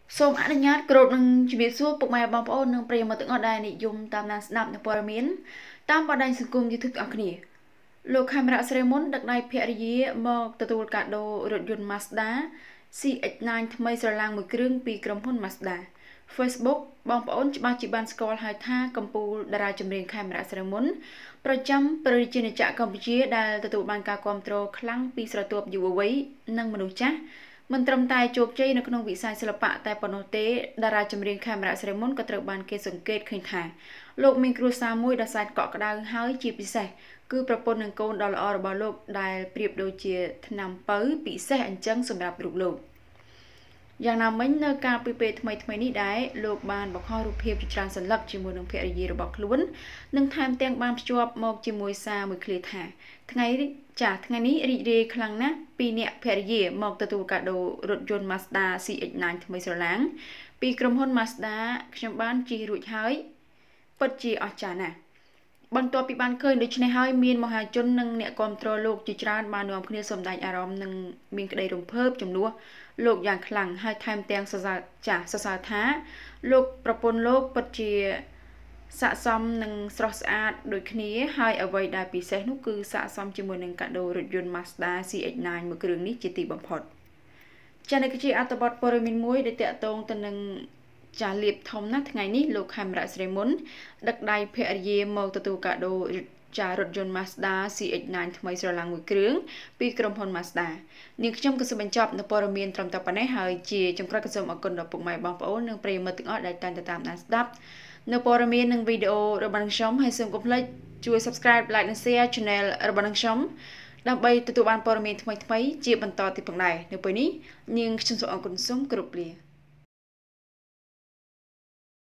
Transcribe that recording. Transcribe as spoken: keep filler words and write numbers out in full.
សូមអនុញ្ញាតគោរពនឹងជំរាបសួរពុកម៉ែបងប្អូននិងប្រិយមិត្តទាំងអស់ដែលនិយមតាមដានស្ដាប់នៅព័ត៌មានតាមបណ្ដាញសង្គម YouTube ទាំងអស់គ្នាលោកខេមរៈស្រីមុនដឹកដៃភរិយាមកទទួលកាដូរថយន្ត Mazda ស៊ី អិច ណាइन ថ្មីស្រឡាំងមួយគ្រឿងពីក្រុមហ៊ុន Mazda Facebook បងប្អូនច្បាស់ជាបានស្គាល់ហើយថាកម្ពុជាតារាចម្រៀងខេមរៈស្រីមុនប្រចាំព្រះរាជាណាចក្រកម្ពុជាដែលទទួលបានការគាំទ្រខ្លាំងពីស្រទាប់យុវវ័យនិងមនុស្សចាស់មិនត្រឹមតែជោគជ័យនៅក្នុងវិស័យសិល្បៈតែប៉ុណ្ណោះទេតារាចម្រៀងខេមរៈស្រីមុនក៏ត្រូវបានគេសង្កេតឃើញថាលោកមានគ្រួសារមួយដ៏សែនកក់ក្ដៅហើយជាពិសេសគឺប្រពន្ធនិងកូនដ៏ល្អរបស់លោកដែលប្រៀបដូចជាថ្នាំពៅពិសេសអញ្ចឹងសម្រាប់រូបលោកយ៉ាងណាមិញនៅកាលពីពេលថ្មីថ្មីនេះដែរលោកបានបង្ហោះរូបភាពជាច្រើនសន្លឹកជាមួយនឹងភរិយារបស់ខ្លួននិងថែមទាំងបានភ្ជាប់មកជាមួយសារមួយឃ្លាថាថ្ងៃចាថ្ងៃនេះរីករាយខ្លាំងណាស់ពីអ្នកភរិយាមកទទួលកាដូរថយន្ត Mazda ស៊ី អិច ណាइन ថ្មីស្រឡាំងពីក្រុមហ៊ុន Mazda ខ្ញុំបានជិះរួចហើយពិតជាអស្ចារ្យណាស់បន្ទាប់ពីបានឃើញដូច្នេះហើយមានមហាជននិងអ្នកគាំទ្រលោកជាច្រើនបាននាំគ្នាសម្ដែងអារម្មណ៍និងមានក្តីរំភើបជំនួសលោកយ៉ាងខ្លាំងហើយថែមទាំងសរសើរចាស់សរសើរថាលោកប្រពន្ធលោកពិតជាស័ក្តិសមនឹងស្រស់ស្អាតដូចគ្នាហើយអ្វីដែលពិសេសនោះគឺស័ក្តិសមជាមួយនឹងកាដូរថយន្ត Mazda ស៊ី អិច ណាइन មួយគ្រឿងនេះជាទីបំផុតចា៎នេះគឺជាអត្ថបទព័ត៌មានមួយដែលតាក់ទងទៅនឹងចាលៀបធំណាស់ថ្ងៃនេះលោកខេមរៈស្រីមុនដឹកដៃភរិយាមកទទួលកាដូចារថយន្ត Mazda ស៊ី អិច ណាइन ថ្មីស្រឡាំងមួយគ្រឿងពីក្រុមហ៊ុន Mazda នាងខ្ញុំក៏សូមបញ្ចប់នៅព័ត៌មានត្រឹមតែប៉ុណ្ណេះហើយជាចុងក្រោយក៏សូមអរគុណដល់ពុកម៉ែបងប្អូននិងប្រិយមិត្តទាំងអស់ដែលតែងតែតាមដានស្ដាប់នៅព័ត៌មាននិងវីដេអូរបស់ខ្ញុំហើយសូមកុំភ្លេចជួយ Subscribe Like និង Share Channel របស់ខ្ញុំដើម្បីទទួលបានព័ត៌មានថ្មីៗជាបន្តទៀតផងដែរនៅពេលនេះនាងខ្ញុំសូមអរគុណសូមគោរពលា